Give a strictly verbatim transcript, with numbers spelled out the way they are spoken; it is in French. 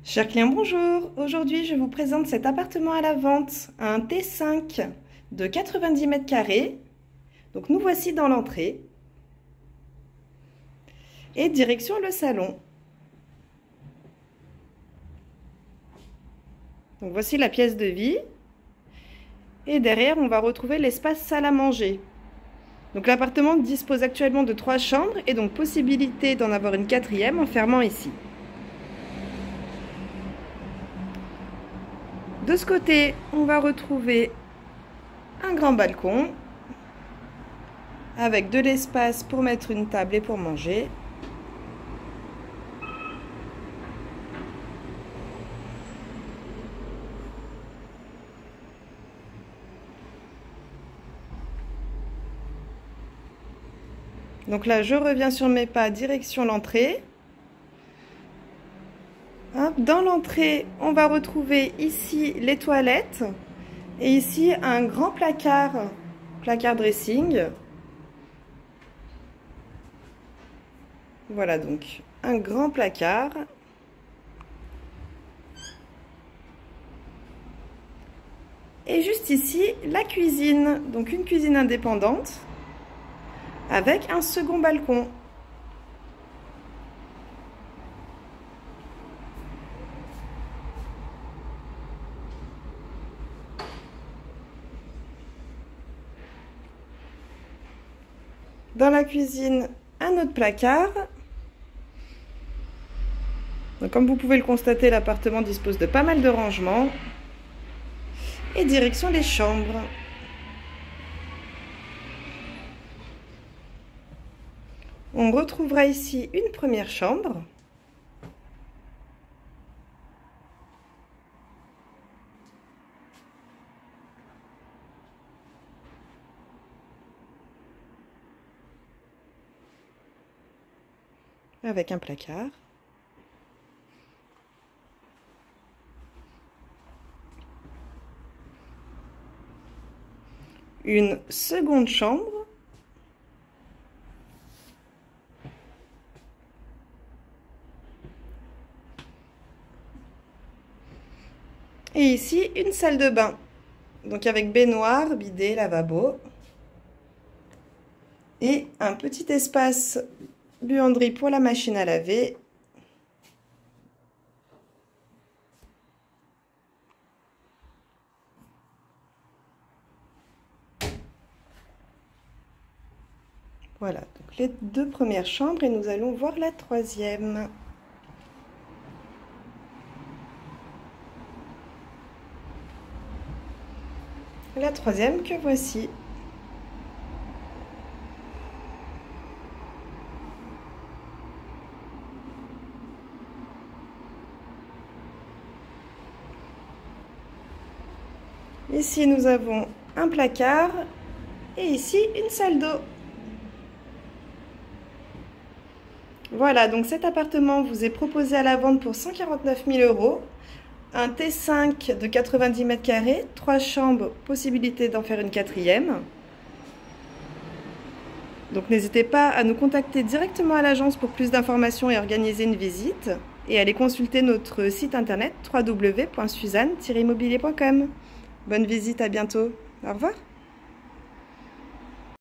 Chers clients, bonjour. Aujourd'hui, je vous présente cet appartement à la vente, un T cinq de quatre-vingt-dix mètres carrés. Donc nous voici dans l'entrée et direction le salon. Donc voici la pièce de vie et derrière on va retrouver l'espace salle à manger. Donc l'appartement dispose actuellement de trois chambres et donc possibilité d'en avoir une quatrième en fermant ici. De ce côté, on va retrouver un grand balcon avec de l'espace pour mettre une table et pour manger. Donc là, je reviens sur mes pas, direction l'entrée. Dans l'entrée, on va retrouver ici les toilettes et ici un grand placard, placard dressing. Voilà donc un grand placard. Et juste ici, la cuisine, donc une cuisine indépendante avec un second balcon. Dans la cuisine, un autre placard. Donc, comme vous pouvez le constater, l'appartement dispose de pas mal de rangements. Et direction les chambres. On retrouvera ici une première chambre. Avec un placard. Une seconde chambre. Et ici, une salle de bain. Donc avec baignoire, bidet, lavabo. Et un petit espace buanderie pour la machine à laver. Voilà, donc les deux premières chambres et nous allons voir la troisième. La troisième que voici. Ici, nous avons un placard et ici, une salle d'eau. Voilà, donc cet appartement vous est proposé à la vente pour cent quarante-neuf mille euros. Un T cinq de quatre-vingt-dix mètres carrés, trois chambres, possibilité d'en faire une quatrième. Donc n'hésitez pas à nous contacter directement à l'agence pour plus d'informations et organiser une visite. Et allez consulter notre site internet w w w point suzanne tiret immobilier point com. Bonne visite, à bientôt. Au revoir.